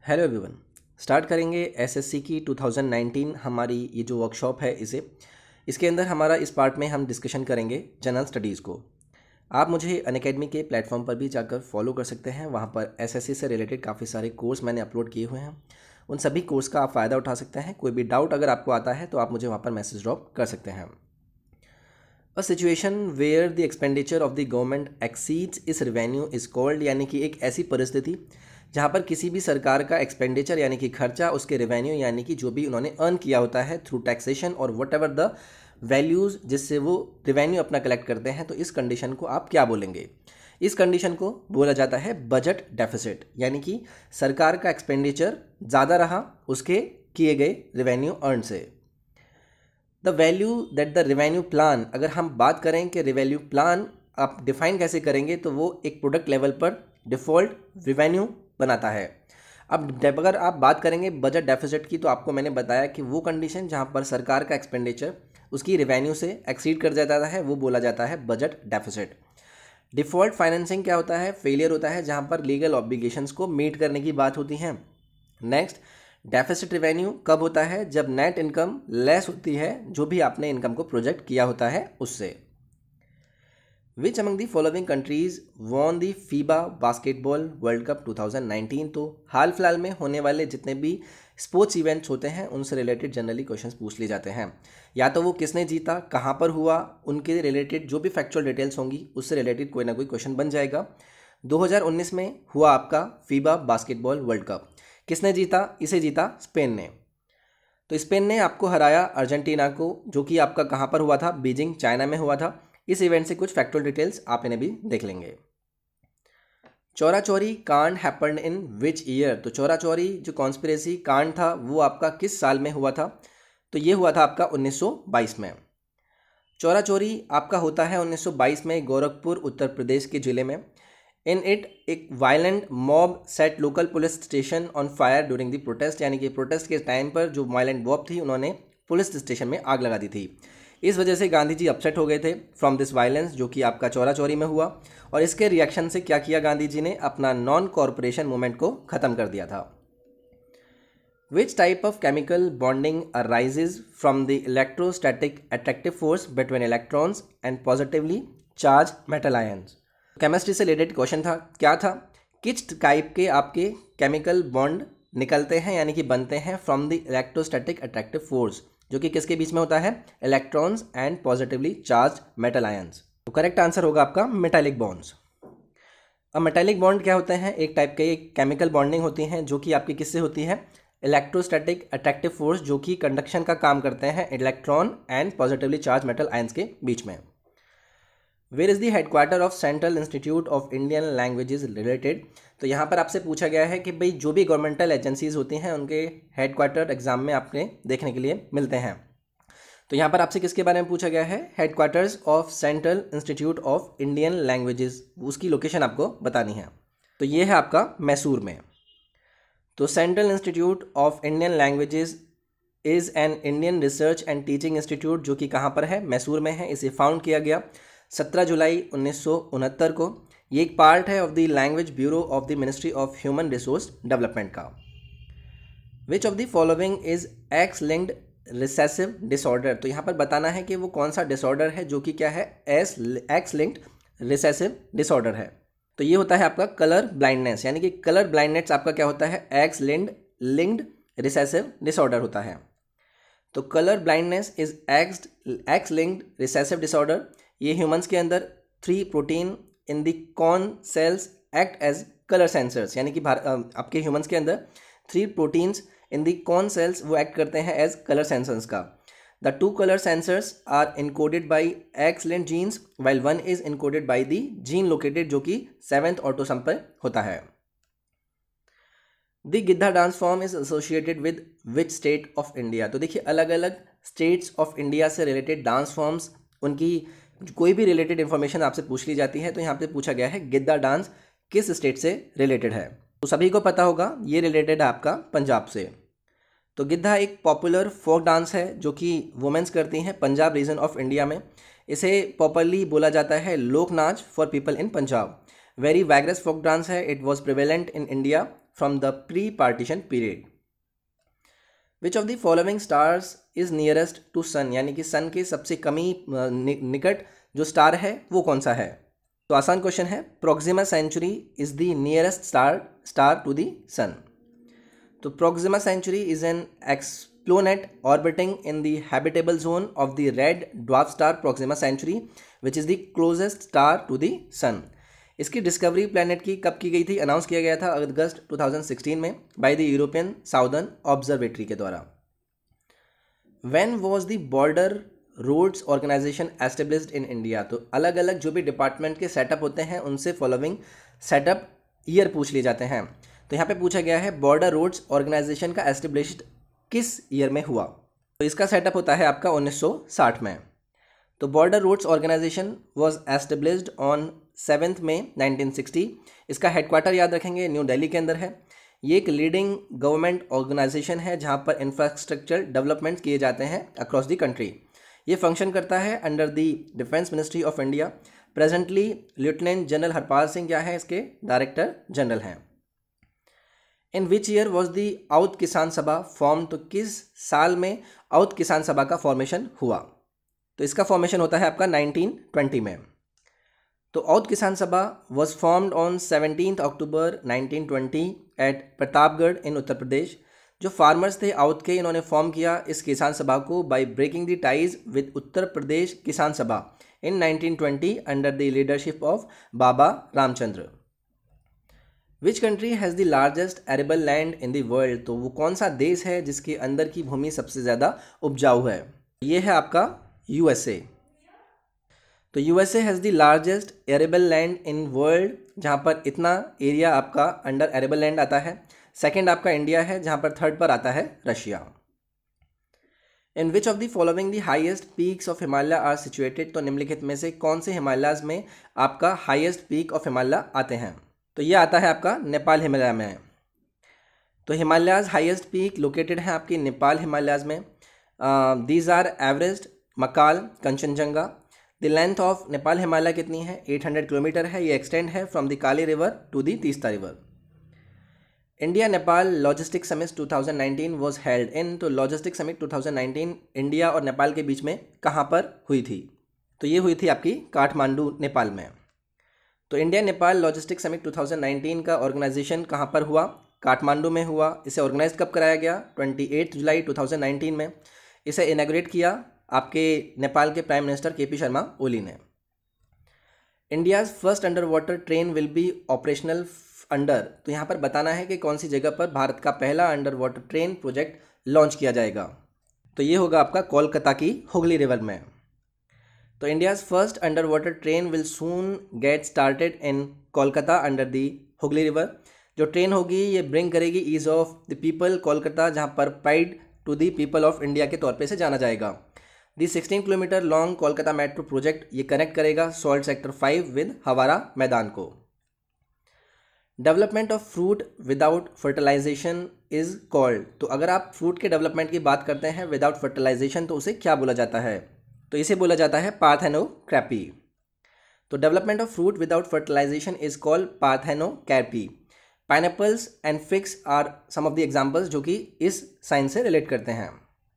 Hello everyone. Start करेंगे SSC की 2019 हमारी ये जो वर्कशॉप है इसके अंदर हमारा इस पार्ट में हम डिस्कशन करेंगे जनरल स्टडीज़ को। आप मुझे अनअकैडमी के प्लेटफॉर्म पर भी जाकर फॉलो कर सकते हैं। वहाँ पर एसएससी से रिलेटेड काफ़ी सारे कोर्स मैंने अपलोड किए हुए हैं। उन सभी कोर्स का आप फ़ायदा उठा सकते हैं। कोई भी डाउट अगर आपको आता है तो आप मुझे वहाँ पर मैसेज ड्रॉप कर सकते हैं। A situation where the expenditure of the government exceeds its revenue is called, यानी कि एक ऐसी परिस्थिति जहाँ पर किसी भी सरकार का एक्सपेंडिचर यानी कि खर्चा उसके रेवेन्यू यानी कि जो भी उन्होंने अर्न किया होता है थ्रू टैक्सेशन और वट एवर द वैल्यूज़ जिससे वो रेवेन्यू अपना कलेक्ट करते हैं, तो इस कंडीशन को आप क्या बोलेंगे? इस कंडीशन को बोला जाता है बजट डेफिसिट, यानी कि सरकार का एक्सपेंडिचर ज़्यादा रहा उसके किए गए रेवेन्यू अर्न से। The value that the revenue plan, अगर हम बात करें कि रेवेन्यू प्लान आप डिफाइन कैसे करेंगे, तो वो एक प्रोडक्ट लेवल पर डिफ़ॉल्ट रेवेन्यू बनाता है। अब अगर आप बात करेंगे बजट डेफिसिट की, तो आपको मैंने बताया कि वो कंडीशन जहाँ पर सरकार का एक्सपेंडिचर उसकी रेवेन्यू से एक्सीड कर जाता है वो बोला जाता है बजट डेफिसिट। डिफ़ॉल्ट फाइनेंसिंग क्या होता है? फेलियर होता है जहाँ पर लीगल ऑब्लिगेशंस को मीट करने की बात होती है। नेक्स्ट, डेफिसिट रेवेन्यू कब होता है? जब नेट इनकम लेस होती है जो भी आपने इनकम को प्रोजेक्ट किया होता है उससे। Which among the following countries won the FIBA basketball World Cup 2019? तो हाल फिलहाल में होने वाले जितने भी स्पोर्ट्स इवेंट्स होते हैं उनसे रिलेटेड जनरली क्वेश्चंस पूछ लिए जाते हैं। या तो वो किसने जीता, कहाँ पर हुआ, उनके रिलेटेड जो भी फैक्चुअल डिटेल्स होंगी उससे रिलेटेड कोई ना कोई क्वेश्चन बन जाएगा। 2019 में हुआ आपका फीबा बास्केटबॉल वर्ल्ड कप। किसने जीता? इसे जीता स्पेन ने। तो स्पेन ने आपको हराया अर्जेंटीना को, जो कि आपका कहाँ पर हुआ था? बीजिंग चाइना में हुआ था। इस इवेंट से कुछ फैक्चुअल डिटेल्स आप इन्हें भी देख लेंगे। चौरा चौरी कांड हैपेंड इन विच ईयर? तो चौरा चौरी जो कॉन्स्पिरेसी कांड था वो आपका किस साल में हुआ था? तो ये हुआ था आपका 1922 में। चौरा चौरी आपका होता है 1922 में गोरखपुर उत्तर प्रदेश के ज़िले में। इन इट एक violent mob set local police station on fire during the protest, यानी कि प्रोटेस्ट के टाइम पर जो वायलेंट मॉब थी उन्होंने पुलिस स्टेशन में आग लगा दी थी। इस वजह से गांधी जी अपसेट हो गए थे फ्रॉम दिस वायलेंस, जो कि आपका चौरा चौरी में हुआ। और इसके रिएक्शन से क्या किया गांधी जी ने? अपना नॉन कॉरपोरेशन मूवमेंट को ख़त्म कर दिया था। Which type of chemical bonding arises from the electrostatic attractive force between electrons and positively charge metal ions? Chemistry से रिलेटेड क्वेश्चन था। क्या था? किस टाइप के आपके केमिकल बॉन्ड निकलते हैं यानी कि बनते हैं from the electrostatic attractive force, जो कि किसके बीच में होता है? Electrons and positively charge metal ions. तो करेक्ट आंसर होगा आपका मेटालिक बॉन्ड्स। अब मेटालिक बॉन्ड क्या होते हैं? एक टाइप के केमिकल बॉन्डिंग होती हैं जो कि आपकी किससे होती है? इलेक्ट्रोस्टैटिक अट्रैक्टिव फोर्स, जो कि कंडक्शन का काम करते हैं electron and positively charge metal ions के बीच में। Where is the headquarter of central institute of Indian Languages related? तो यहाँ पर आपसे पूछा गया है कि भाई जो भी गवर्नमेंटल एजेंसीज होती हैं उनके हेडक्वार्टर एग्जाम में आपने देखने के लिए मिलते हैं। तो यहाँ पर आपसे किसके बारे में पूछा गया है? Headquarters of central institute of Indian languages, उसकी लोकेशन आपको बतानी है। तो ये है आपका मैसूर में। तो central institute of Indian languages is an Indian research and teaching institute, जो कि कहाँ पर है? मैसूर में है। इसे फाउंड किया गया 17 जुलाई 1969 को। ये एक पार्ट है of the language bureau of the ministry of human resource development का। Which of the following is X linked recessive disorder? तो यहाँ पर बताना है कि वो कौन सा डिसऑर्डर है जो कि क्या है? एक्स लिंक्ड रिसेसिव डिसऑर्डर है। तो ये होता है आपका कलर ब्लाइंडनेस, यानी कि कलर ब्लाइंडनेस आपका क्या होता है? एक्स लिंक्ड रिसेसिव डिसऑर्डर होता है। तो colour blindness is X linked recessive disorder. ये ह्यूमंस के अंदर 3 protein in the cone cells act as colour sensors, यानी कि आपके ह्यूमंस के अंदर 3 proteins in the cone cells वो एक्ट करते हैं एज कलर सेंसर्स का। The 2 colour sensors are encoded by X linked genes while 1 is encoded by the gene located, जो कि 7th ऑटोसोम पर होता है। The Giddha dance form is associated with which state of India? तो देखिए अलग अलग स्टेट्स ऑफ इंडिया से रिलेटेड डांस फॉर्म्स, उनकी कोई भी रिलेटेड इन्फॉर्मेशन आपसे पूछ ली जाती है। तो यहाँ पे पूछा गया है गिद्धा डांस किस स्टेट से रिलेटेड है? तो सभी को पता होगा ये रिलेटेड है आपका पंजाब से। तो गिद्धा एक पॉपुलर फोक डांस है जो कि वुमेन्स करती हैं पंजाब रीजन ऑफ इंडिया में। इसे पॉपुलरली बोला जाता है लोक नाच for people in Punjab. Very vigorous folk dance है। It was prevalent in India from the pre-partition period. Which of the following stars is nearest to sun, यानी कि सन के सबसे निकट जो स्टार है वो कौन सा है? तो आसान क्वेश्चन है, Proxima Centauri is the nearest star to the sun. तो Proxima Centauri is an exoplanet orbiting in the habitable zone of the red dwarf star Proxima Centauri which is the closest star to the sun. इसकी discovery planet की कब की गई थी? Announce किया गया था अगस्त 2016 में by the European Southern Observatory के द्वारा. When was the Border Roads Organisation established in India? तो अलग अलग जो भी डिपार्टमेंट के सेटअप होते हैं उनसे फॉलोइंग सेटअप ईयर पूछ लिए जाते हैं. तो यहाँ पे पूछा गया है बॉर्डर रोड्स ऑर्गेनाइजेशन का एस्टेब्लिश्ड किस ईयर में हुआ? तो इसका सेटअप होता है आपका 1960 में. तो Border Roads Organisation was established on 7 May 1960. इसका हेडक्वार्टर याद रखेंगे न्यू दिल्ली के अंदर है. ये एक लीडिंग गवर्नमेंट ऑर्गेनाइजेशन है जहाँ पर इंफ्रास्ट्रक्चर डेवलपमेंट किए जाते हैं अक्रॉस द कंट्री. ये फंक्शन करता है under the defence ministry of India. Presently lieutenant general Harpal Singh क्या है इसके डायरेक्टर जनरल हैं. इन which year was the Aundh Kisan सभा फॉर्म? तो किस साल में औध किसान सभा का फॉर्मेशन हुआ? तो इसका फॉर्मेशन होता है आपका 1920 में. तो Awadh Kisan Sabha was formed on 17 October 1920 at Pratapgarh in Uttar Pradesh. जो फार्मर्स थे औध के, इन्होंने फॉर्म किया इस किसान सभा को by breaking the ties with Uttar Pradesh Kisan Sabha in 1920 under the leadership of Baba Ramchandra. Which country has the largest arable land in the world? तो वो कौन सा देश है जिसके अंदर की भूमि सबसे ज़्यादा उपजाऊ है? ये है आपका USA. तो USA has the largest arable land in world, जहाँ पर इतना एरिया आपका अंडर एरेबल लैंड आता है. सेकेंड आपका इंडिया है, जहाँ पर थर्ड पर आता है Russia. In which of the following the highest peaks of Himalaya are situated? तो निम्नलिखित में से कौन से हिमालयाज में आपका हाइएस्ट पीक ऑफ हिमालय आते हैं? तो ये आता है आपका नेपाल हिमालय में. तो हिमालयाज हाइएस्ट पीक लोकेटेड है आपकी नेपाल हिमालयाज में. These are Everest, Makalu, Kanchenjunga. The length of Nepal Himalaya कितनी है? 800 किलोमीटर है. ये एक्सटेंड है from the Kali river to the Teesta river. India Nepal logistic summit 2019 was held in. तो लॉजिस्टिक समिट 2019 इंडिया और नेपाल के बीच में कहाँ पर हुई थी? तो ये हुई थी आपकी काठमांडू नेपाल में. तो इंडिया नेपाल लॉजिस्टिक समिट 2019 का ऑर्गेनाइजेशन कहाँ पर हुआ? काठमांडू में हुआ. इसे ऑर्गेनाइज कब कराया गया? 28 जुलाई 2019 में. इसे इनॉग्रेट किया आपके नेपाल के prime minister KP Sharma Oli ने. India's first under water train will be operational under. तो यहाँ पर बताना है कि कौन सी जगह पर भारत का पहला under water train project launch किया जाएगा. तो ये होगा आपका कोलकाता की हुगली रिवर में. तो India's first under water train will soon get started in Kolkata under the Hooghly river. जो ट्रेन होगी ये ब्रिंग करेगी ease of the people Kolkata, जहाँ पर pride to the people of India के तौर पे से जाना जाएगा. The 16 kilometre long Kolkata metro project ये कनेक्ट करेगा salt sector 5 with Howrah Maidan को. Development of fruit without fertilisation is called. तो अगर आप फ्रूट के डेवलपमेंट की बात करते हैं विदाउट फर्टिलाइजेशन तो उसे क्या बोला जाता है? तो इसे बोला जाता है पार्थेनोक्रैपी. तो development of fruit without fertilisation is called parthenocarpy. Pineapples and figs are some of the examples जो कि इस साइंस से रिलेट करते हैं.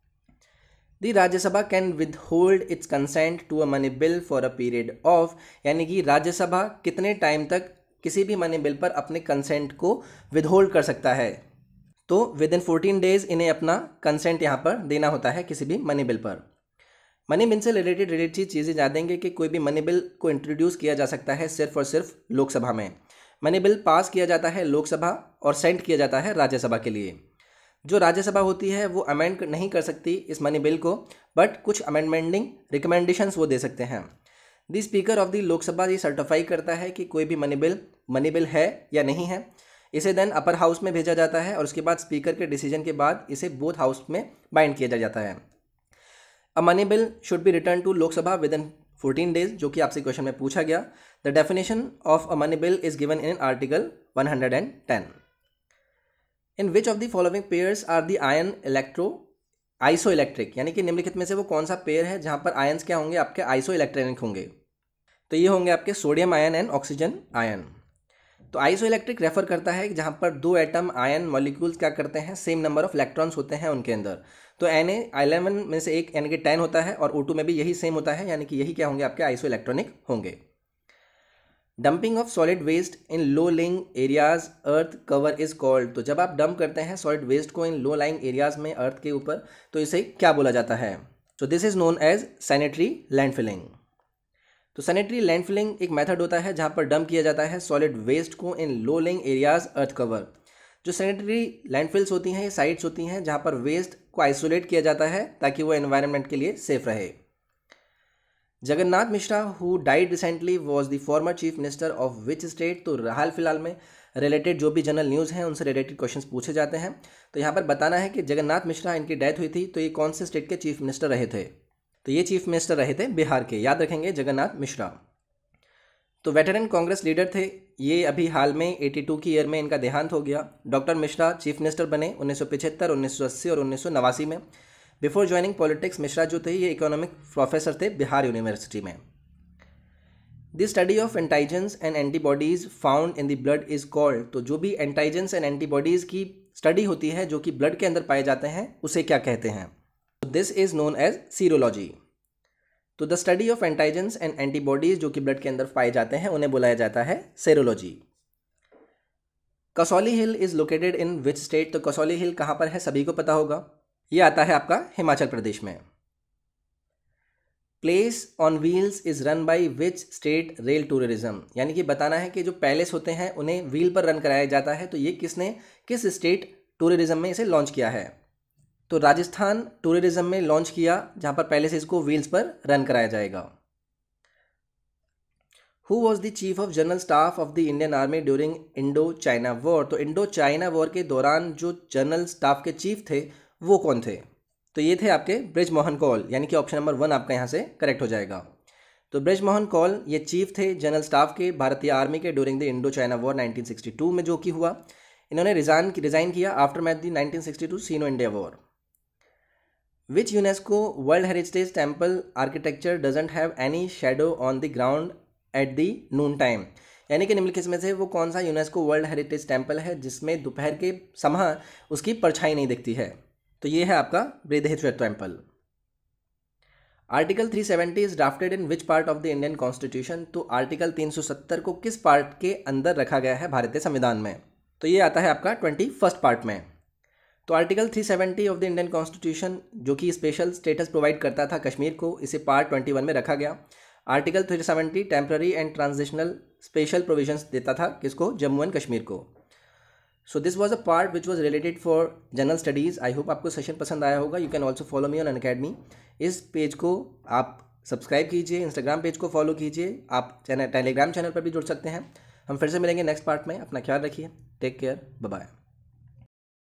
The Rajya Sabha can withhold its consent to a money bill for a period of. यानी कि राज्यसभा कितने time तक किसी भी मनी बिल पर अपने कंसेंट को विदहोल्ड कर सकता है? तो विद इन 14 डेज इन्हें अपना कंसेंट यहाँ पर देना होता है किसी भी मनी बिल पर. मनी बिल से रिलेटेड चीज़ें जान देंगे कि कोई भी मनी बिल को इंट्रोड्यूस किया जा सकता है सिर्फ और सिर्फ लोकसभा में. मनी बिल पास किया जाता है लोकसभा और सेंड किया जाता है राज्यसभा के लिए. जो राज्यसभा होती है वो अमेंड नहीं कर सकती इस मनी बिल को, बट कुछ अमेंडमेंटिंग रिकमेंडेशंस वो दे सकते हैं. The speaker of the Lok Sabha ये सर्टिफाई करता है कि कोई भी मनी बिल है या नहीं है. इसे देन अपर हाउस में भेजा जाता है और उसके बाद स्पीकर के डिसीजन के बाद इसे बोथ हाउस में बाइंड किया जाता है. A money bill should be return to Lok Sabha within 14 days, जो कि आपसे क्वेश्चन में पूछा गया. The definition of a money bill is given in article 110. In which of the following pairs are the ion isoelectric. यानी कि निम्नलिखित में से वो कौन सा पेयर है जहाँ पर आयन्स क्या होंगे? आपके आइसो इलेक्ट्रॉनिक होंगे. तो ये होंगे आपके sodium ion and oxygen ion. तो आइसोइलेक्ट्रिक रेफर करता है जहाँ पर दो एटम आयन मॉलिक्यूल्स क्या करते हैं, सेम नंबर ऑफ इलेक्ट्रॉन्स होते हैं उनके अंदर। तो Na11 में से एक यानी कि 10 होता है और O2 में भी यही सेम होता है, यानी कि यही क्या होंगे आपके आइसोइलेक्ट्रॉनिक होंगे। Dumping of solid waste in low lying areas earth cover is called. तो जब आप डंप करते हैं सॉलिड वेस्ट को इन लो लाइंग एरियाज में अर्थ के ऊपर, तो इसे क्या बोला जाता है? तो this is known as sanitary landfilling. तो सैनिटरी लैंडफिलिंग एक मेथड होता है जहाँ पर डंप किया जाता है सॉलिड वेस्ट को in low lying areas earth cover. जो सैनिटरी लैंडफिल्स होती हैं ये साइट्स होती हैं जहाँ पर वेस्ट को आइसोलेट किया जाता है ताकि वो एनवायरनमेंट के लिए सेफ रहे। Jagannath Mishra who died recently was the former chief minister of which state. तो हाल फिलहाल में रिलेटेड जो भी जनरल न्यूज़ हैं उनसे रिलेटेड क्वेश्चंस पूछे जाते हैं। तो यहाँ पर बताना है कि जगन्नाथ मिश्रा इनकी डेथ हुई थी, तो ये कौन से स्टेट के चीफ मिनिस्टर रहे थे? तो ये चीफ मिनिस्टर रहे थे बिहार के, याद रखेंगे जगन्नाथ मिश्रा। तो वेटरन कांग्रेस लीडर थे ये, अभी हाल में 82 की ईयर में इनका देहांत हो गया। डॉक्टर मिश्रा चीफ मिनिस्टर बने 1975, 1980 और 1989 में। बिफोर ज्वाइनिंग पॉलिटिक्स मिश्रा जो थे ये इकोनॉमिक प्रोफेसर थे बिहार यूनिवर्सिटी में। The study of antigens and antibodies found in the blood is called. तो जो भी एंटाइजेंस एंड एंटीबॉडीज की स्टडी होती है जो कि ब्लड के अंदर पाए जाते हैं उसे क्या कहते हैं? This is known as serology. तो the study of antigens and antibodies जो कि ब्लड के अंदर पाए जाते हैं उन्हें बुलाया जाता है serology. Kasauli hill is located in which state. तो कसौली हिल कहाँ पर है सभी को पता होगा, ये आता है आपका हिमाचल प्रदेश में। Palace on Wheels is run by which state rail tourism. यानी कि बताना है कि जो पैलेस होते हैं उन्हें व्हील पर रन कराया जाता है, तो ये किसने किस स्टेट टूरिज्म में इसे लॉन्च किया है? तो राजस्थान टूरिज्म में लॉन्च किया जहाँ पर पहले से इसको व्हील्स पर रन कराया जाएगा। Who was the chief of general staff of the Indian army during Indo China war. तो इंडो चाइना वॉर के दौरान जो जनरल स्टाफ के चीफ थे वो कौन थे? तो ये थे आपके ब्रिजमोहन कौल, यानी कि ऑप्शन नंबर 1 आपका यहाँ से करेक्ट हो जाएगा। तो ब्रिजमोहन कौल ये चीफ थे जनरल स्टाफ के भारतीय आर्मी के during the Indo China war 1962 में जो कि हुआ। इन्होंने रिजाइन किया after match the 1962 Sino India war. Which UNESCO World Heritage Temple architecture doesn't have any shadow on the ground at the noon time। यानी कि निम्नलिखित में से वो कौन सा यूनेस्को वर्ल्ड हेरिटेज टेम्पल है जिसमें दोपहर के समय उसकी परछाई नहीं दिखती है? तो ये है आपका Brihadeeswara temple. Article 370 is drafted in which part of the Indian constitution. तो आर्टिकल 370 को किस पार्ट के अंदर रखा गया है भारतीय संविधान में? तो ये आता है आपका 21st पार्ट में। तो article 370 of the Indian constitution जो कि स्पेशल स्टेटस प्रोवाइड करता था कश्मीर को, इसे पार्ट 21 में रखा गया। Article 370 temporary and transitional special provisions देता था किसको? जम्मू एंड कश्मीर को। So this was a part which was related for general studies. I hope आपको सेशन पसंद आया होगा। You can also follow me on Unacademy. इस पेज को आप सब्सक्राइब कीजिए, इंस्टाग्राम पेज को फॉलो कीजिए, आप टेलीग्राम चैनल पर भी जुड़ सकते हैं। हम फिर से मिलेंगे नेक्स्ट पार्ट में। अपना ख्याल रखिए, टेक केयर, बाय बाय।